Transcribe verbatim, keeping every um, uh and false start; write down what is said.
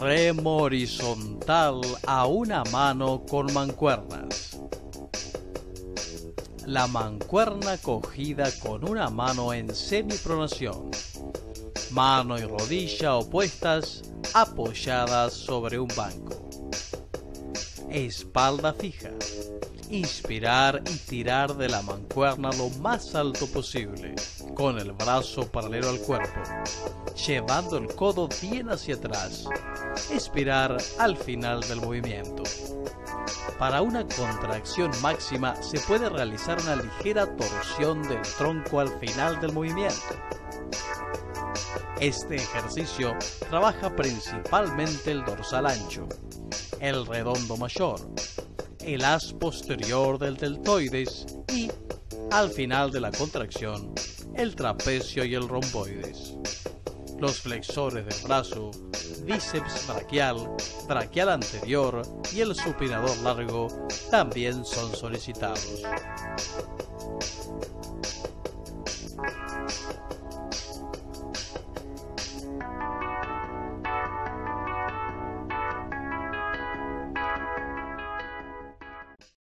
Remo horizontal a una mano con mancuernas. La mancuerna cogida con una mano en semipronación. Mano y rodilla opuestas apoyadas sobre un banco. Espalda fija. Inspirar y tirar de la mancuerna lo más alto posible, con el brazo paralelo al cuerpo, llevando el codo bien hacia atrás. Expirar al final del movimiento. Para una contracción máxima se puede realizar una ligera torsión del tronco al final del movimiento. Este ejercicio trabaja principalmente el dorsal ancho, el redondo mayor, el haz posterior del deltoides y, al final de la contracción, el trapecio y el romboides. Los flexores del brazo, bíceps braquial, braquial anterior y el supinador largo también son solicitados.